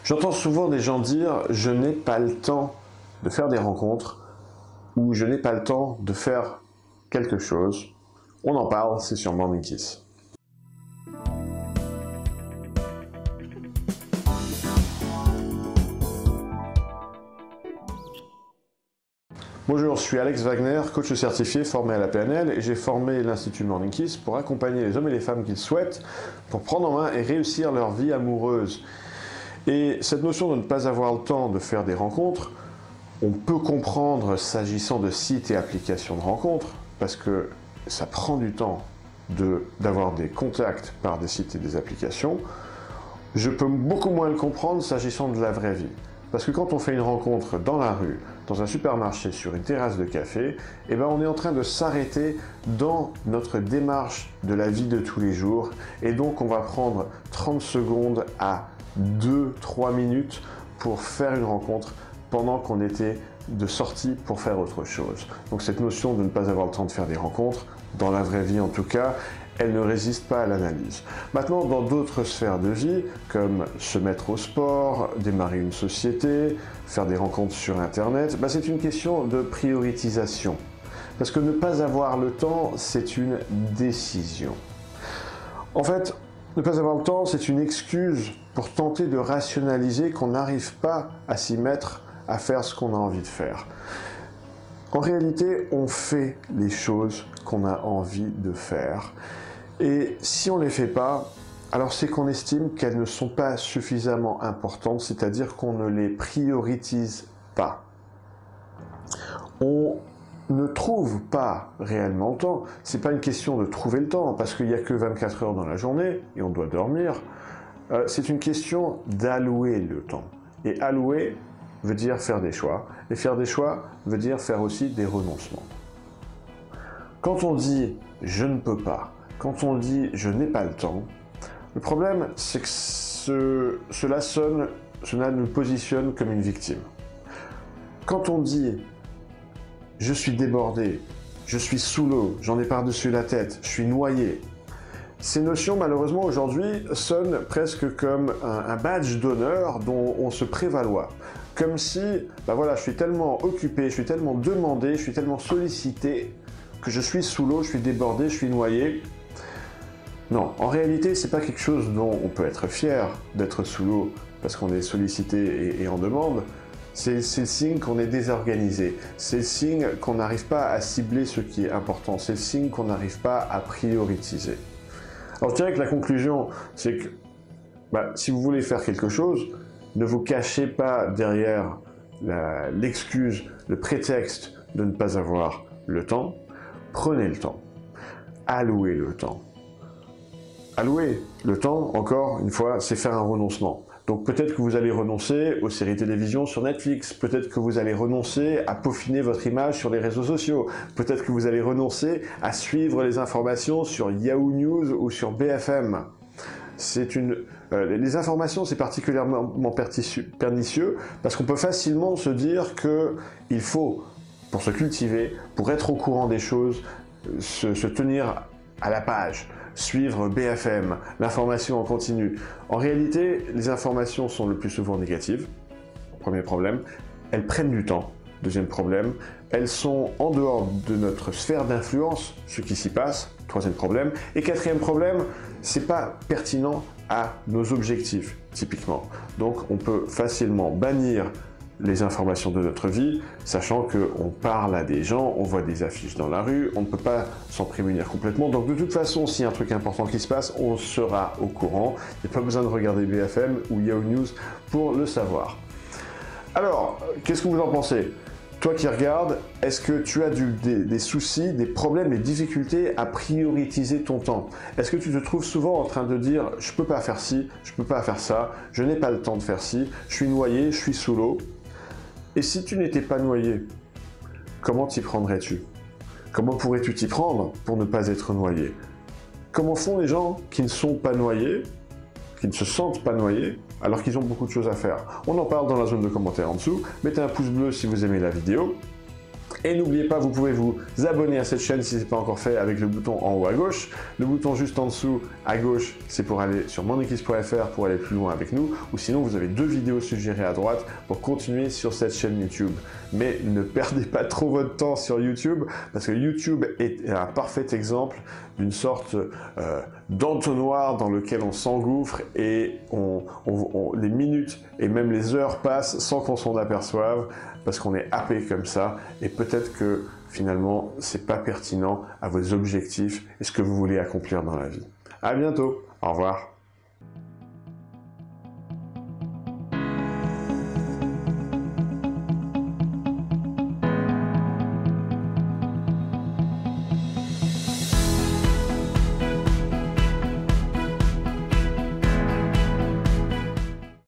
J'entends souvent des gens dire « je n'ai pas le temps de faire des rencontres » ou « je n'ai pas le temps de faire quelque chose ». On en parle, c'est sur Morning Kiss. Bonjour, je suis Alex Wagner, coach certifié formé à la PNL et j'ai formé l'Institut Morning Kiss pour accompagner les hommes et les femmes qu'ils souhaitent pour prendre en main et réussir leur vie amoureuse. Et cette notion de ne pas avoir le temps de faire des rencontres, on peut comprendre s'agissant de sites et applications de rencontres parce que ça prend du temps d'avoir des contacts par des sites et des applications. Je peux beaucoup moins le comprendre s'agissant de la vraie vie. Parce que quand on fait une rencontre dans la rue, dans un supermarché, sur une terrasse de café, eh ben on est en train de s'arrêter dans notre démarche de la vie de tous les jours. Et donc on va prendre 30 secondes à 2-3 minutes pour faire une rencontre pendant qu'on était de sortie pour faire autre chose. Donc cette notion de ne pas avoir le temps de faire des rencontres, dans la vraie vie en tout cas, elle ne résiste pas à l'analyse. Maintenant, dans d'autres sphères de vie, comme se mettre au sport, démarrer une société, faire des rencontres sur Internet, c'est une question de prioritisation. Parce que ne pas avoir le temps, c'est une décision. En fait, ne pas avoir le temps, c'est une excuse pour tenter de rationaliser qu'on n'arrive pas à s'y mettre, à faire ce qu'on a envie de faire. En réalité, on fait les choses qu'on a envie de faire. Et si on ne les fait pas, alors c'est qu'on estime qu'elles ne sont pas suffisamment importantes, c'est-à-dire qu'on ne les priorise pas. On ne trouve pas réellement le temps. Ce n'est pas une question de trouver le temps, parce qu'il n'y a que 24 heures dans la journée et on doit dormir. C'est une question d'allouer le temps. Et allouer veut dire faire des choix. Et faire des choix veut dire faire aussi des renoncements. Quand on dit « je ne peux pas », quand on dit « je n'ai pas le temps », le problème c'est que cela nous positionne comme une victime. Quand on dit « je suis débordé, je suis sous l'eau, j'en ai par-dessus la tête, je suis noyé », ces notions malheureusement aujourd'hui sonnent presque comme un badge d'honneur dont on se prévaloir. Comme si, je suis tellement occupé, je suis tellement demandé, je suis tellement sollicité que je suis sous l'eau, je suis débordé, je suis noyé. Non, en réalité, c'est pas quelque chose dont on peut être fier d'être sous l'eau parce qu'on est sollicité et en demande. C'est le signe qu'on est désorganisé. C'est le signe qu'on n'arrive pas à cibler ce qui est important. C'est le signe qu'on n'arrive pas à prioriser. Alors je dirais que la conclusion, c'est que si vous voulez faire quelque chose, ne vous cachez pas derrière l'excuse, le prétexte de ne pas avoir le temps. Prenez le temps. Allouez le temps. Allouer le temps, encore une fois, c'est faire un renoncement. Donc peut-être que vous allez renoncer aux séries télévision sur Netflix, peut-être que vous allez renoncer à peaufiner votre image sur les réseaux sociaux, peut-être que vous allez renoncer à suivre les informations sur Yahoo News ou sur BFM. Les informations, c'est particulièrement pernicieux parce qu'on peut facilement se dire qu'il faut, pour se cultiver, pour être au courant des choses, se tenir à la page, suivre BFM, l'information en continu. En réalité, les informations sont le plus souvent négatives, premier problème. Elles prennent du temps, deuxième problème. Elles sont en dehors de notre sphère d'influence, ce qui s'y passe, troisième problème. Et quatrième problème, c'est pas pertinent à nos objectifs, typiquement. Donc on peut facilement bannir les informations de notre vie, sachant qu'on parle à des gens, on voit des affiches dans la rue, on ne peut pas s'en prémunir complètement. Donc de toute façon, s'il y a un truc important qui se passe, on sera au courant. Il n'y a pas besoin de regarder BFM ou Yahoo News pour le savoir. Alors, qu'est-ce que vous en pensez ? Toi qui regardes, est-ce que tu as des soucis, des problèmes, des difficultés à prioriser ton temps? Est-ce que tu te trouves souvent en train de dire « je ne peux pas faire ci, je ne peux pas faire ça, je n'ai pas le temps de faire ci, je suis noyé, je suis sous l'eau ». Et si tu n'étais pas noyé, comment t'y prendrais-tu? Comment pourrais-tu t'y prendre pour ne pas être noyé? Comment font les gens qui ne sont pas noyés, qui ne se sentent pas noyés, alors qu'ils ont beaucoup de choses à faire? On en parle dans la zone de commentaires en dessous. Mettez un pouce bleu si vous aimez la vidéo. Et n'oubliez pas, vous pouvez vous abonner à cette chaîne si ce n'est pas encore fait avec le bouton en haut à gauche. Le bouton juste en dessous à gauche, c'est pour aller sur mondekis.fr pour aller plus loin avec nous. Ou sinon, vous avez 2 vidéos suggérées à droite pour continuer sur cette chaîne YouTube. Mais ne perdez pas trop votre temps sur YouTube parce que YouTube est un parfait exemple d'une sorte d'entonnoir dans lequel on s'engouffre et les minutes et même les heures passent sans qu'on s'en aperçoive parce qu'on est happé comme ça et peut-être que finalement c'est pas pertinent à vos objectifs et ce que vous voulez accomplir dans la vie. À bientôt, au revoir.